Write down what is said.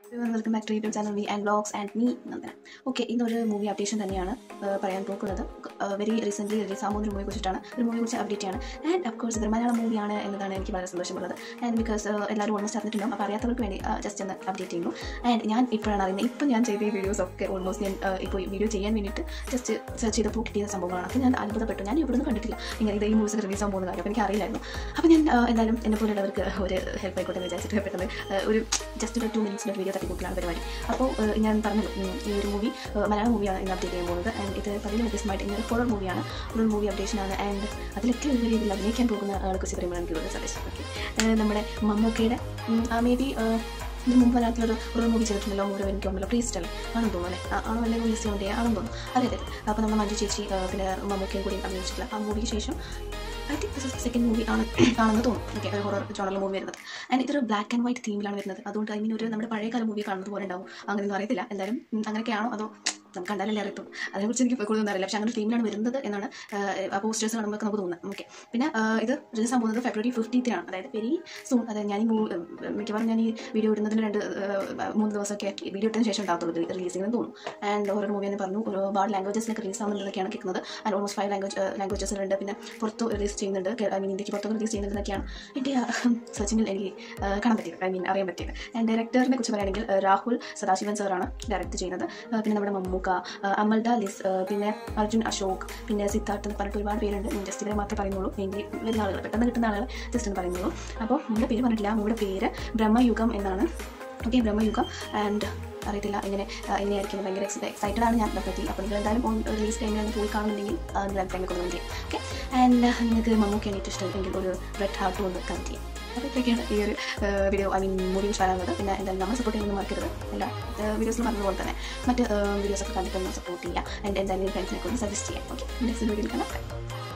Welcome back to YouTube channel V and vlogs and me Nandana. Okay, ഇന്നൊരു movie updation തന്നെയാണ് പറയാൻ പോകുന്നത്. Very recently release ആകുന്ന ഒരു മൂവിയെ കുറിച്ചിട്ടാണ്, ഒരു മൂവിയെ കുറിച്ച് അപ്ഡേറ്റ് ആണ്. ആൻഡ് അഫ്കോഴ്സ് ഇതൊരു മലയാളം മൂവിയാണ് എന്നതാണ് എനിക്ക് വളരെ സന്തോഷമുള്ളത്. ആൻഡ് ബിക്കോസ് എല്ലാവരും ഓൾമോസ്റ്റ് അറിഞ്ഞിട്ടുണ്ടാകും. അപ്പോൾ അറിയാത്തവർക്ക് വേണ്ടി ജസ്റ്റ് ഒന്ന് അപ്ഡേറ്റ് ചെയ്യുന്നു. ആൻഡ് ഞാൻ ഇപ്പോഴാണ് അറിയുന്നത്. ഇപ്പം ഞാൻ ചെയ്ത ഈ വീഡിയോസ് ഒക്കെ ഓൾമോസ്റ്റ് ഞാൻ ഇപ്പോൾ വീഡിയോ ചെയ്യാൻ വേണ്ടിയിട്ട് ജസ്റ്റ് സെർച്ച് ചെയ്തപ്പോൾ കിട്ടിയ സംഭവങ്ങളാണ്. അപ്പോൾ ഞാൻ അത്ഭുതപ്പെട്ടു. ഞാൻ ഇവിടുന്ന് കണ്ടിട്ടില്ല ഇങ്ങനെ ഈ മൂവീസ് റിലീസ് ആകാൻ പോകുന്ന കാര്യം. അപ്പോൾ എനിക്ക് അറിയില്ലായിരുന്നു. അപ്പോൾ ഞാൻ എന്തായാലും എന്നെ പോലുള്ളവർക്ക് ഒരു ഹെൽപ്പ് ആയിക്കോട്ടെ എന്ന് വിചാരിച്ചിട്ട് പെട്ടെന്ന് ഒരു ജസ്റ്റ് ഒരു 2 മിനിറ്റ്സിൻ്റെ വീഡിയോ തട്ടിക്കൂട്ടിലാണ് പരിപാടി. അപ്പോൾ ഞാൻ പറഞ്ഞല്ലോ, ഈ ഒരു മൂവി മലയാളം മൂവിയാണ് ഇന്ന് അപ്ഡേറ്റ് ചെയ്യാൻ പോകുന്നത്. ആൻഡ് ഇത് 10 വ്യത്യസ്തമായിട്ട് ഇങ്ങനെ ഹൊറർ മൂവിയാണ്, ഹൊറർ മൂവി അപ്ഡേഷനാണ്. ആൻഡ് അതിലൊക്കെ ഒരു രീതിയിൽ അഭിനയിക്കാൻ പോകുന്ന ആളെക്കുറിച്ച് പറയുമ്പോൾ എനിക്ക് ഒരു സജഷൻ. ഓക്കെ, നമ്മുടെ മമ്മൂക്കയുടെ മേ ബി ഇതിന് മുമ്പ് അതിനകത്തൊരു ഹൊറർ മൂവി ചെയ്തിട്ടുണ്ടല്ലോ, ഒരു എനിക്ക് ഓർമ്മയില്ല, പ്രീസ്റ്റ് അല്ലേ ആണെന്ന് തോന്നുന്നു അല്ലേ, ആണോ അല്ലെങ്കിൽ മിസ് ചെയ്യാൻ ആണെന്ന് തോന്നുന്നു. അതെ. അപ്പോൾ നമ്മൾ മഞ്ജു ചേച്ചി പിന്നെ മമ്മൂക്കയും കൂടി അഭിനയിച്ചിട്ടില്ല. ആ മൂവിക്ക് ശേഷം I think this is second movie ആണെന്ന് തോന്നുന്നു. ഓക്കെ, ഒരു ഹൊറർ ജോണറിൽ മൂവി വരുന്നത്. ആൻഡ് ഇതൊരു ബ്ലാക്ക് ആൻഡ് വൈറ്റ് തീമിലാണ് വരുന്നത്. അതുകൊണ്ട് ഐ മീൻ ഒരു നമ്മുടെ പഴയകാല മൂവി കാണുന്നത് പോലെ ഉണ്ടാവും. അങ്ങനെയൊന്നും അറിയത്തില്ല. എന്തായാലും അങ്ങനെയൊക്കെയാണോ അതോ നമുക്ക് കണ്ടാലല്ലേ അറിയത്തും. അതിനെക്കുറിച്ച് എനിക്ക് കൂടുതലൊന്നും അറിയില്ല. പക്ഷേ അങ്ങനെ തീമിലാണ് വരുന്നത് എന്നാണ് പോസ്റ്റേഴ്സ് കാണുമ്പോൾ നമുക്ക് തോന്നുന്നത്. ഓക്കെ, പിന്നെ ഇത് റിലീസ് ആകാൻ പോകുന്നത് February 15th ആണ്. Very soon. അതായത് ഞാൻ ഈ മിക്കവാറും ഞാൻ ഈ വീഡിയോ ഇടുന്നതിന് 2-3 ദിവസമൊക്കെ വീഡിയോ ഇട്ടതിന് ശേഷം ഉണ്ടാകത്തുള്ളൂ റിലീസിംഗ് എന്ന് തോന്നുന്നു. ആൻഡ് ഹൊറർ മൂവി എന്ന് പറഞ്ഞു ഒരുപാട് ലാംഗ്വേജസിനൊക്കെ റിലീസ് ആവുന്നതൊക്കെയാണ് കേൾക്കുന്നത്. ആൻഡ് ഓൾമോസ്റ്റ് 5 ലാംഗ്വേജസിലുണ്ട്. പിന്നെ പുറത്ത് റിലീസ് ചെയ്യുന്നുണ്ട്. ഐ മീൻ ഇന്ത്യക്ക് പുറത്തൊക്കെ റിലീസ് ചെയ്യുന്നതൊക്കെയാണ് എൻ്റെ സെർച്ചിങ്ങിൽ എനിക്ക് കാണാൻ പറ്റിയത്, ഐ മീൻ അറിയാൻ പറ്റിയത്. ആൻഡ് ഡയറക്ടറിനെ കുറിച്ച് പറയുകയാണെങ്കിൽ രാഹുൽ സദാശിവൻ സാറാണ് ഡയറക്റ്റ് ചെയ്യുന്നത്. പിന്നെ നമ്മുടെ മമ്മൂക്ക, അമൽഡ ലിസ്, പിന്നെ അർജുൻ അശോക്, പിന്നെ സിദ്ധാർത്ഥ് എന്ന് പറഞ്ഞിട്ട് ഒരുപാട് പേരുണ്ട്. ജസ്റ്റ് ഇവരെ മാത്രമേ പറയുന്നുള്ളൂ. മെയിൻലി വരുന്ന ആളുകൾ, പെട്ടെന്ന് കിട്ടുന്ന ആളുകൾ ജസ്റ്റ് എന്ന് പറയുന്നുള്ളൂ. അപ്പോൾ നമ്മുടെ പേര് പറഞ്ഞിട്ടില്ല. നമ്മുടെ പേര് ബ്രഹ്മയുഗം എന്നാണ്. ഓക്കെ, ബ്രഹ്മയുഗം. ആൻഡ് അറിയത്തില്ല എങ്ങനെയായിരിക്കും. ഭയങ്കര എക്സൈറ്റഡ് ആണ് ഞാൻ ഇതിനെപ്പറ്റി. അപ്പോൾ നിങ്ങൾ എന്തായാലും റിലീസ് ടൈമിൽ പോയി കാണുന്നുണ്ടെങ്കിൽ നിങ്ങൾ അഭിപ്രായം കൊണ്ടുവന്ന് ചെയ്യും. ഓക്കെ, ആൻഡ് നിങ്ങൾക്ക് മമ്മൂക്കയാണ് ഏറ്റവും ഇഷ്ടമെങ്കിൽ ഒരു റെഡ് ഹാർട്ട് കൊണ്ട് കമൻറ്റ് ചെയ്യും. അപ്പോൾ ഇത്രയൊക്കെയാണ് ഈ ഒരു വീഡിയോ, ഐ മീൻ മൂവി വരാനുള്ളത്. പിന്നെ എന്തായാലും നമ്മൾ സപ്പോർട്ട് ചെയ്യുന്നത് മറക്കരുത്. എല്ലാ വീഡിയോസിലും പറഞ്ഞതുപോലെ തന്നെ മറ്റ് വീഡിയോസൊക്കെ കണ്ടിട്ടൊന്ന് സപ്പോർട്ട് ചെയ്യുക. ആൻഡ് എന്തായാലും ഫ്രണ്ട്സിനെ കൊണ്ട് സജസ്റ്റ് ചെയ്യാം. ഓക്കെ, നെക്സ്റ്റ് വീഡിയോയിൽ കാണാം.